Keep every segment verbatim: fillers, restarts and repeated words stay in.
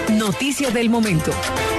Noticia del momento.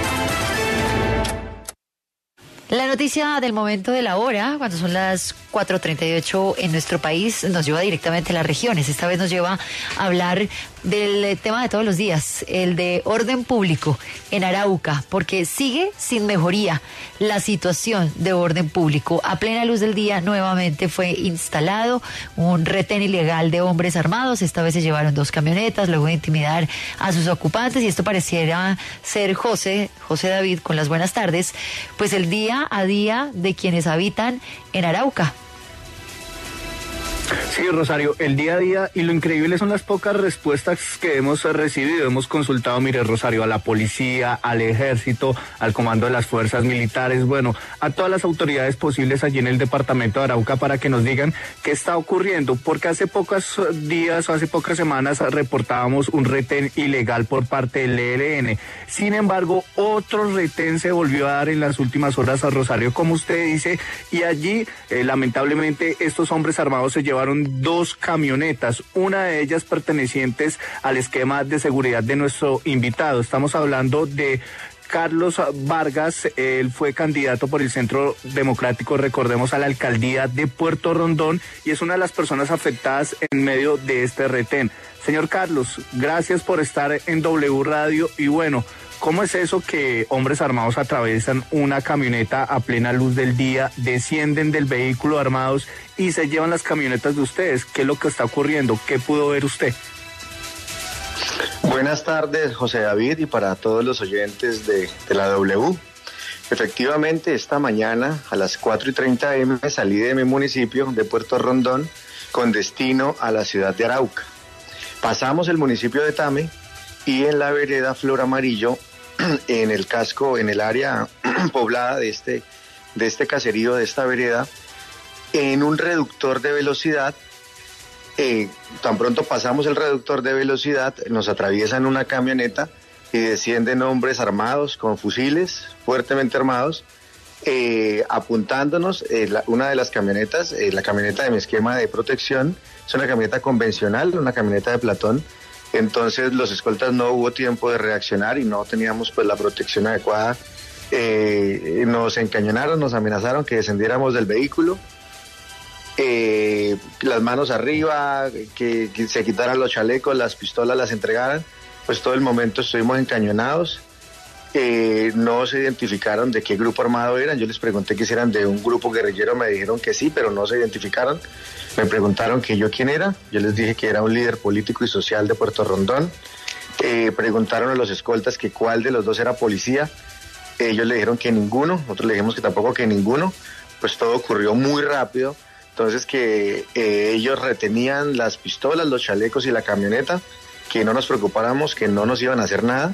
La noticia del momento de la hora, cuando son las cuatro treinta y ocho en nuestro país, nos lleva directamente a las regiones. Esta vez nos lleva a hablar del tema de todos los días, el de orden público en Arauca, porque sigue sin mejoría la situación de orden público. A plena luz del día nuevamente fue instalado un retén ilegal de hombres armados. Esta vez se llevaron dos camionetas, luego de intimidar a sus ocupantes, y esto pareciera ser José, José David, con las buenas tardes, pues el día a día de quienes habitan en Arauca. Sí, Rosario, el día a día, y lo increíble son las pocas respuestas que hemos recibido. Hemos consultado, mire, Rosario, a la policía, al ejército, al comando de las fuerzas militares, bueno, a todas las autoridades posibles allí en el departamento de Arauca para que nos digan qué está ocurriendo, porque hace pocos días o hace pocas semanas reportábamos un retén ilegal por parte del E L N. Sin embargo, otro retén se volvió a dar en las últimas horas a Rosario, como usted dice, y allí, eh, lamentablemente, estos hombres armados se llevaron dos camionetas, una de ellas pertenecientes al esquema de seguridad de nuestro invitado. Estamos hablando de Carlos Vargas. Él fue candidato por el Centro Democrático, recordemos, a la alcaldía de Puerto Rondón, y es una de las personas afectadas en medio de este retén. Señor Carlos, gracias por estar en W Radio, y bueno, ¿cómo es eso que hombres armados atraviesan una camioneta a plena luz del día, descienden del vehículo armados y se llevan las camionetas de ustedes? ¿Qué es lo que está ocurriendo? ¿Qué pudo ver usted? Buenas tardes, José David, y para todos los oyentes de, de la W. Efectivamente, esta mañana a las cuatro y treinta eme salí de mi municipio de Puerto Rondón con destino a la ciudad de Arauca. Pasamos el municipio de Tame y en la vereda Flor Amarillo, en el casco, en el área poblada de este, de este caserío, de esta vereda, en un reductor de velocidad, eh, tan pronto pasamos el reductor de velocidad, nos atraviesan una camioneta y descienden hombres armados con fusiles, fuertemente armados, eh, apuntándonos. Eh, la, una de las camionetas, eh, la camioneta de mi esquema de protección, es una camioneta convencional, una camioneta de platón. Entonces los escoltas no hubo tiempo de reaccionar y no teníamos pues la protección adecuada. Eh, nos encañonaron, nos amenazaron que descendiéramos del vehículo, eh, las manos arriba, que, que se quitaran los chalecos, las pistolas las entregaran. Pues todo el momento estuvimos encañonados. Eh, no se identificaron de qué grupo armado eran. Yo les pregunté que si eran de un grupo guerrillero, me dijeron que sí, pero no se identificaron. Me preguntaron que yo quién era, yo les dije que era un líder político y social de Puerto Rondón. Eh, preguntaron a los escoltas que cuál de los dos era policía. Ellos le dijeron que ninguno, nosotros le dijimos que tampoco que ninguno. Pues todo ocurrió muy rápido. Entonces que eh, ellos retenían las pistolas, los chalecos y la camioneta, que no nos preocupáramos, que no nos iban a hacer nada.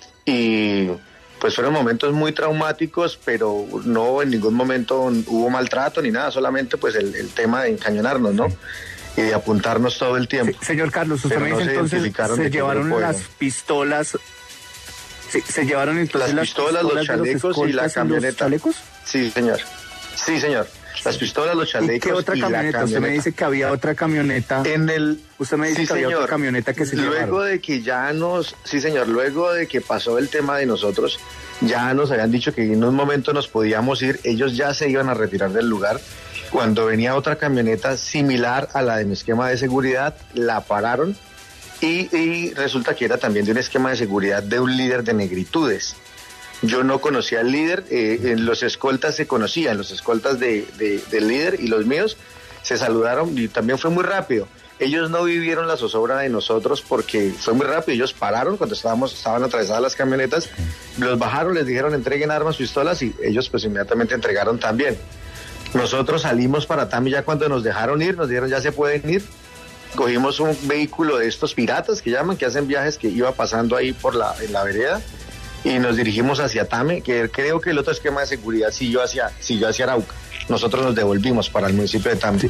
Y pues fueron momentos muy traumáticos, pero no en ningún momento hubo maltrato ni nada, solamente pues el, el tema de encañonarnos, ¿no? Y de apuntarnos todo el tiempo. Sí, señor Carlos, usted me dice no entonces se llevaron las pistolas, sí, se llevaron entonces las pistolas, las pistolas los chalecos los y la camioneta. ¿Los chalecos? Sí, señor. Sí, señor. Las pistolas, los chalecos. ¿Y qué otra y camioneta? La camioneta? Usted me dice que había otra camioneta. En el. Usted me dice sí, que había señor. otra camioneta que se Luego llevaron. de que ya nos. Sí, señor. Luego de que pasó el tema de nosotros, ya nos habían dicho que en un momento nos podíamos ir. Ellos ya se iban a retirar del lugar. Cuando venía otra camioneta similar a la de mi esquema de seguridad, la pararon. Y, y resulta que era también de un esquema de seguridad de un líder de negritudes. Yo no conocía al líder, eh, en los escoltas se conocían, los escoltas de, de, del líder y los míos se saludaron y también fue muy rápido. Ellos no vivieron la zozobra de nosotros porque fue muy rápido. Ellos pararon cuando estábamos, estaban atravesadas las camionetas, los bajaron, les dijeron entreguen armas, pistolas y ellos pues inmediatamente entregaron también. Nosotros salimos para Tami ya cuando nos dejaron ir, nos dijeron ya se pueden ir. Cogimos un vehículo de estos piratas que llaman, que hacen viajes, que iba pasando ahí por la, en la vereda. Y nos dirigimos hacia Tame, que creo que el otro esquema de seguridad siguió hacia, siguió hacia Arauca. Nosotros nos devolvimos para el municipio de Tame. Sí.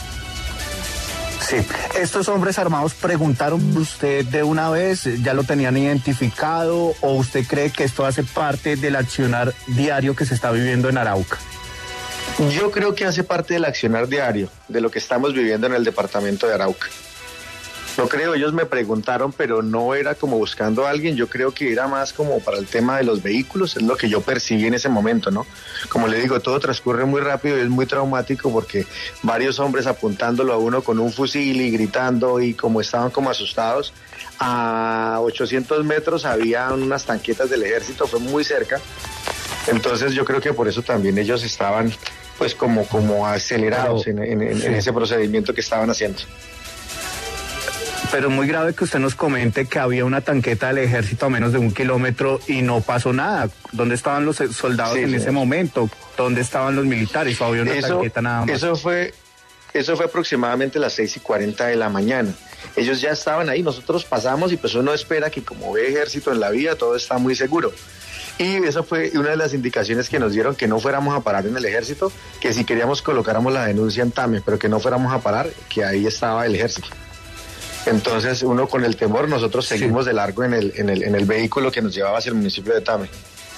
Sí, estos hombres armados preguntaron usted de una vez, ¿ya lo tenían identificado o usted cree que esto hace parte del accionar diario que se está viviendo en Arauca? Yo creo que hace parte del accionar diario, de lo que estamos viviendo en el departamento de Arauca. No creo, ellos me preguntaron, pero no era como buscando a alguien, yo creo que era más como para el tema de los vehículos, es lo que yo percibí en ese momento, ¿no? Como le digo, todo transcurre muy rápido y es muy traumático porque varios hombres apuntándolo a uno con un fusil y gritando y como estaban como asustados, a ochocientos metros había unas tanquetas del ejército, fue muy cerca, entonces yo creo que por eso también ellos estaban pues como, como acelerados en, en, en, en ese procedimiento que estaban haciendo. Pero es muy grave que usted nos comente que había una tanqueta del ejército a menos de un kilómetro y no pasó nada. ¿Dónde estaban los soldados sí, en sí. ese momento? ¿Dónde estaban los militares? ¿O había una eso, tanqueta nada más? Eso fue, eso fue aproximadamente las seis y cuarenta de la mañana. Ellos ya estaban ahí, nosotros pasamos y pues uno espera que como ve ejército en la vía todo está muy seguro. Y eso fue una de las indicaciones que nos dieron, que no fuéramos a parar en el ejército, que si queríamos colocáramos la denuncia en Tame, pero que no fuéramos a parar, que ahí estaba el ejército. Entonces uno con el temor, nosotros seguimos sí. de largo en el, en, el, en el vehículo que nos llevaba hacia el municipio de Tame.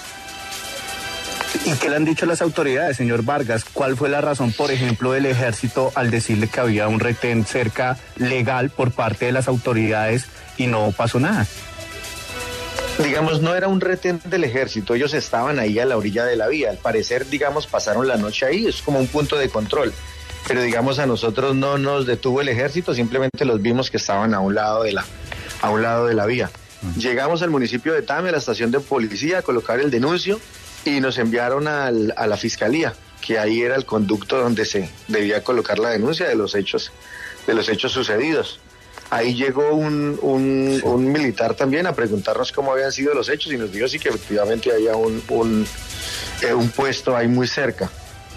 ¿Y qué le han dicho las autoridades, señor Vargas? ¿Cuál fue la razón, por ejemplo, del ejército al decirle que había un retén cerca legal por parte de las autoridades y no pasó nada? Digamos, no era un retén del ejército, ellos estaban ahí a la orilla de la vía, al parecer, digamos, pasaron la noche ahí, es como un punto de control, pero digamos a nosotros no nos detuvo el ejército, simplemente los vimos que estaban a un lado de la, a un lado de la vía. Uh-huh. Llegamos al municipio de Tame, a la estación de policía, a colocar el denuncio y nos enviaron al, a la fiscalía, que ahí era el conducto donde se debía colocar la denuncia de los hechos, de los hechos sucedidos. Ahí llegó un, un, sí. un militar también a preguntarnos cómo habían sido los hechos y nos dijo sí que efectivamente había un, un, eh, un puesto ahí muy cerca.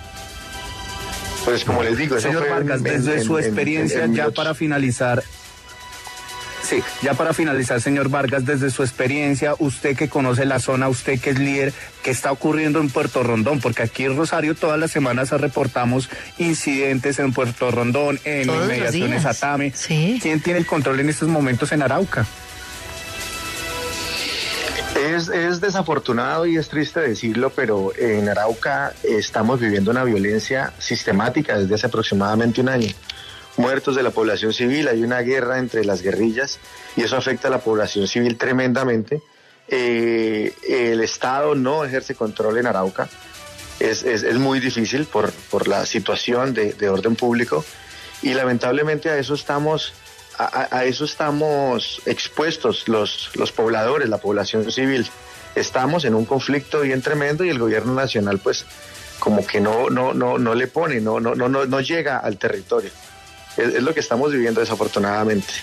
Pues como les digo, eso señor fue Vargas, en, desde en, su en, experiencia en, en ya para finalizar, sí, ya para finalizar, señor Vargas, desde su experiencia, usted que conoce la zona, usted que es líder, ¿qué está ocurriendo en Puerto Rondón? Porque aquí en Rosario todas las semanas reportamos incidentes en Puerto Rondón, en todos inmediaciones a Tame. Sí. ¿Quién tiene el control en estos momentos en Arauca? Es, es desafortunado y es triste decirlo, pero en Arauca estamos viviendo una violencia sistemática desde hace aproximadamente un año. Muertos de la población civil, hay una guerra entre las guerrillas y eso afecta a la población civil tremendamente. Eh, el Estado no ejerce control en Arauca, es, es, es muy difícil por, por la situación de, de orden público y lamentablemente a eso estamos... A, a eso estamos expuestos los, los pobladores, la población civil. Estamos en un conflicto bien tremendo y el gobierno nacional pues como que no, no, no, no le pone, no, no, no, no llega al territorio. Es, es lo que estamos viviendo desafortunadamente.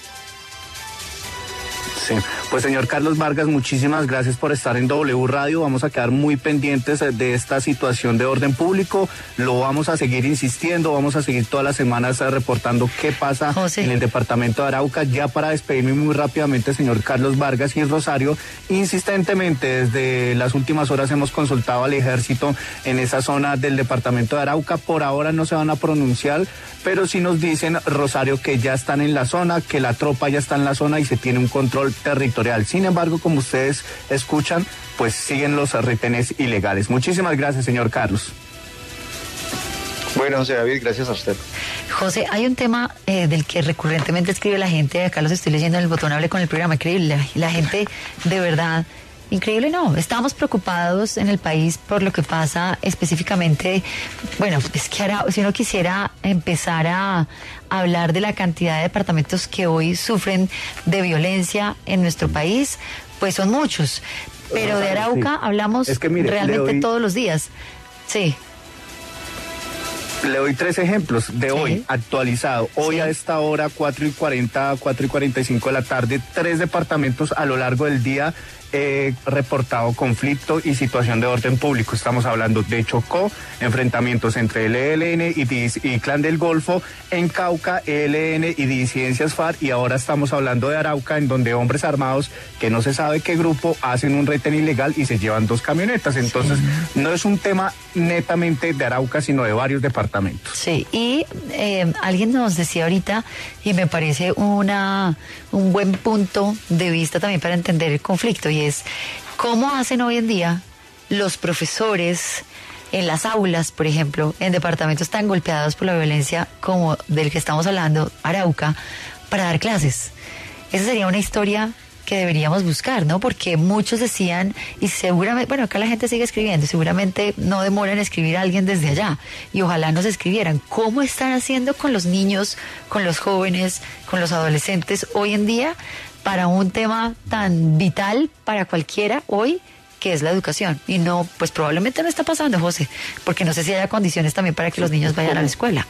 Sí, pues señor Carlos Vargas, muchísimas gracias por estar en W Radio. Vamos a quedar muy pendientes de esta situación de orden público. Lo vamos a seguir insistiendo, vamos a seguir todas las semanas reportando qué pasa José. en el departamento de Arauca. Ya para despedirme muy rápidamente, señor Carlos Vargas y Rosario, insistentemente desde las últimas horas hemos consultado al ejército en esa zona del departamento de Arauca. Por ahora no se van a pronunciar, pero sí nos dicen, Rosario, que ya están en la zona, que la tropa ya está en la zona y se tiene un control territorial. Sin embargo, como ustedes escuchan, pues siguen los retenes ilegales. Muchísimas gracias, señor Carlos. Bueno, José David, gracias a usted. José, hay un tema eh, del que recurrentemente escribe la gente, acá los estoy leyendo en el botón hable con el programa, increíble, la, la gente de verdad... Increíble, no. Estamos preocupados en el país por lo que pasa específicamente. Bueno, es que ahora, si uno quisiera empezar a hablar de la cantidad de departamentos que hoy sufren de violencia en nuestro país, pues son muchos. Pero de Arauca sí. hablamos es que, mire, realmente doy... todos los días. Sí. Le doy tres ejemplos de sí. hoy, actualizado. Hoy sí. a esta hora, cuatro y cuarenta, cuatro y cuarenta y cinco de la tarde, tres departamentos a lo largo del día eh, reportado conflicto y situación de orden público. Estamos hablando de Chocó, enfrentamientos entre el E L N y, y Clan del Golfo, en Cauca, E L N y disidencias FARC, y ahora estamos hablando de Arauca, en donde hombres armados, que no se sabe qué grupo, hacen un retén ilegal y se llevan dos camionetas. Entonces, sí. no es un tema netamente de Arauca, sino de varios departamentos. Sí, y eh, alguien nos decía ahorita, y me parece una un buen punto de vista también para entender el conflicto, y es cómo hacen hoy en día los profesores en las aulas, por ejemplo, en departamentos tan golpeados por la violencia como del que estamos hablando, Arauca, para dar clases. Esa sería una historia que deberíamos buscar, ¿no? Porque muchos decían, y seguramente, bueno, acá la gente sigue escribiendo, seguramente no demora en escribir a alguien desde allá, y ojalá nos escribieran cómo están haciendo con los niños, con los jóvenes, con los adolescentes hoy en día, para un tema tan vital para cualquiera hoy, que es la educación. Y no, pues probablemente no está pasando, José, porque no sé si haya condiciones también para que los niños vayan a la escuela.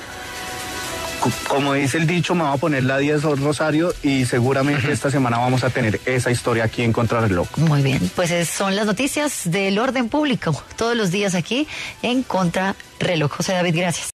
Como dice el dicho, me voy a poner la diez Rosario, y seguramente esta semana vamos a tener esa historia aquí en Contrarreloj. Muy bien, pues son las noticias del orden público todos los días aquí en Contrarreloj. José David, gracias.